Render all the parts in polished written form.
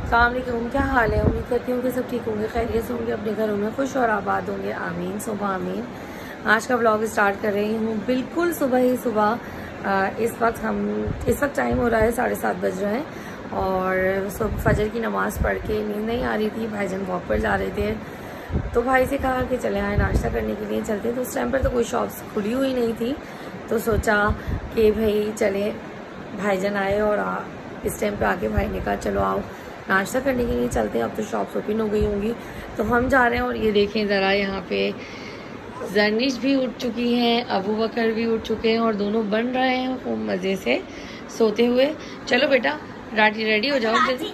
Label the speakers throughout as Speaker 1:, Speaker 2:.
Speaker 1: अस्सलाम वालेकुम, क्या हाल है। उम्मीद करती हूँ कि सब ठीक होंगे, खैरियत से होंगे, अपने घरों में खुश और आबाद होंगे। आमीन सुबह आमीन। आज का व्लॉग स्टार्ट कर रही हूँ बिल्कुल सुबह ही सुबह। इस वक्त टाइम हो रहा है 7:30 बज रहे हैं और सुबह फजर की नमाज़ पढ़ के नींद नहीं आ रही थी। भाईजान वॉक पर जा रहे थे तो भाई से कहा कि चले आए नाश्ता करने के लिए चलते। तो उस टाइम पर तो कोई शॉप्स खुली हुई नहीं थी, तो सोचा कि भाई चले, भाईजान आए और इस टाइम पे आके भाई ने कहा चलो आओ नाश्ता करने के लिए चलते हैं। अब तो शॉप्स ओपन हो गई होंगी तो हम जा रहे हैं। और ये देखें ज़रा, यहाँ पे जर्निश भी उठ चुकी हैं, अबू बकर भी उठ चुके हैं और दोनों बन रहे हैं खूब मज़े से सोते हुए। चलो बेटा रेडी हो जाओ जल्दी,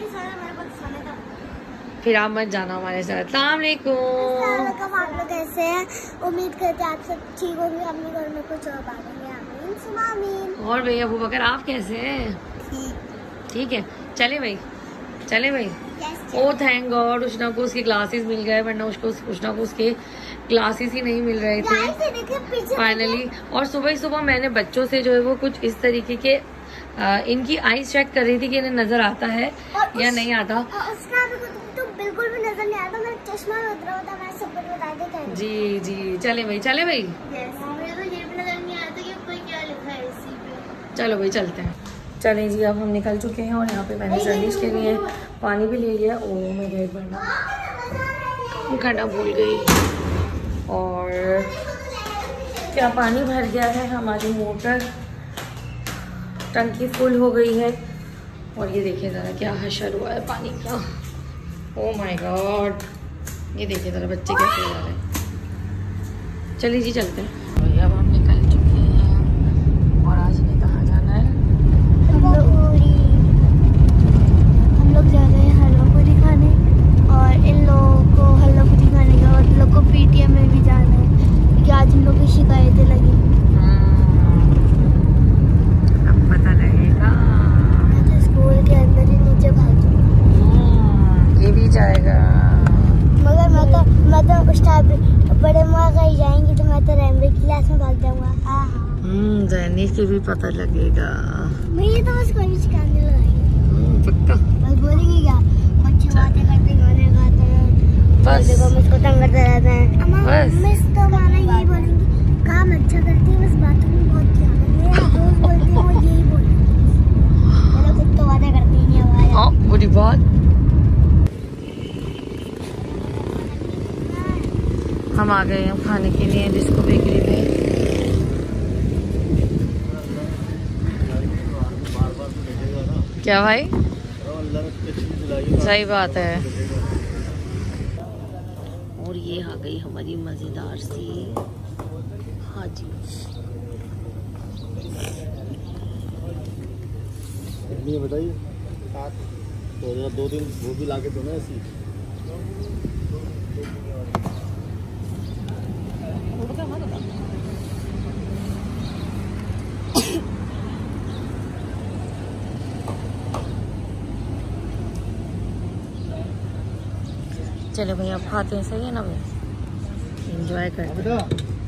Speaker 1: फिर आप मत जाना हमारे साथ। अस्सलाम वालेकुम।
Speaker 2: आप लोग कैसे हैं? उम्मीद करते हैं आप सब ठीक होंगे, अपने घर में कुछ और बातेंगे। आमीन सुबह आमीन।
Speaker 1: और भैया अबू बकर आप कैसे हैं? ठीक है, चले भाई चले भाई। ओ थैंक गॉड, उष्णा को उसकी क्लासेस मिल गए, वरना उष्णा को उसके क्लासेस ही नहीं मिल रहे थे फाइनली। और सुबह सुबह मैंने बच्चों से जो है वो कुछ इस तरीके के इनकी आईज चेक कर रही थी कि इन्हें नजर आता है या नहीं आता।
Speaker 2: तो बिल्कुल भी नजर नहीं आता, मेरा चश्मा लग रहा था, मैं सबको बता देता।
Speaker 1: जी जी चले भाई चले भाई।
Speaker 2: मुझे तो ये भी नजर नहीं आता कि कोई क्या लिखा है इसी पे।
Speaker 1: चलो भाई चलते हैं। चलें जी, अब हम निकल चुके हैं और यहाँ पे मैंने जर्निश के लिए पानी भी ले लिया। ओ मैं गए घड़ा भूल गई और क्या पानी भर गया है, हमारी मोटर टंकी फुल हो गई है। और ये देखिए ज़रा क्या हशर हुआ है पानी का। ओ माय गॉड, ये देखिए ज़रा बच्चे कैसे जा रहे हैं। चलिए जी चलते हैं। अब हम निकल चुके हैं और आज हमें कहाँ जाना है?
Speaker 2: हम लोग जा रहे हैं हलवा पूरी खाने और इन लोगों को हलवा पूरी खाने का और इन लोग को पीटीएम में भी जाना है क्योंकि आज इन लोग की शिकायतें लगी।
Speaker 1: अब पता लगेगा।
Speaker 2: मैं तो स्कूल के अंदर ही नीचे भागी।
Speaker 1: ये भी जाएगा
Speaker 2: मगर मैं तो उस टाइम बड़े माँ कहीं जाएंगी तो मैं तो रैमरे क्लास में भाग जाऊंगा।
Speaker 1: जैनी की भी पता लगेगा।
Speaker 2: मुझे तो बस कोई शिकायत नहीं लगाएंगे,
Speaker 1: पक्का
Speaker 2: बस बोलेंगे क्या अच्छी बातें करते गाने गाते हैं,
Speaker 1: बस
Speaker 2: देखो मुझको तंग करते रहते हैं।
Speaker 1: बस
Speaker 2: मिस तो गाना यही बोलेंगी, काम अच्छा करती है, बस बातों में बहुत ध्यान है। मेरा दोस्त बोलती है वो यही बोलेंगे, मतलब कुछ तो बातें करती ही नहीं हमारे।
Speaker 1: बुरी बात। हम आ गए हैं खाने के लिए डिस्को बेकरी में। क्या भाई, सही बात है। और ये आ गई हमारी मजेदार सी हाजी।
Speaker 3: बताइए तो 2 दिन वो भी लाके दो ना ऐसी।
Speaker 1: चलो भाई अब खाते हैं, सही है ना भाई, एंजॉय करते हैं।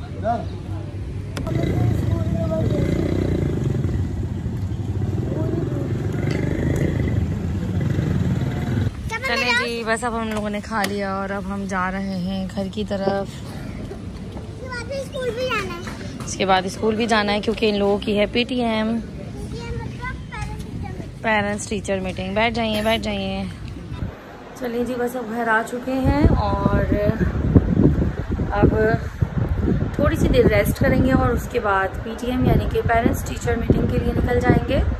Speaker 1: चले जी, बस अब हम लोगों ने खा लिया और अब हम जा रहे हैं घर की तरफ।
Speaker 2: स्कूल भी जाना है,
Speaker 1: इसके बाद स्कूल भी जाना है क्योंकि इन लोगों की है पीटीएम, पेरेंट्स टीचर मीटिंग। बैठ जाइए। चलिए जी, बस अब घर आ चुके हैं और अब थोड़ी सी देर रेस्ट करेंगे और उसके बाद पीटीएम यानी कि पेरेंट्स टीचर मीटिंग के लिए निकल जाएंगे।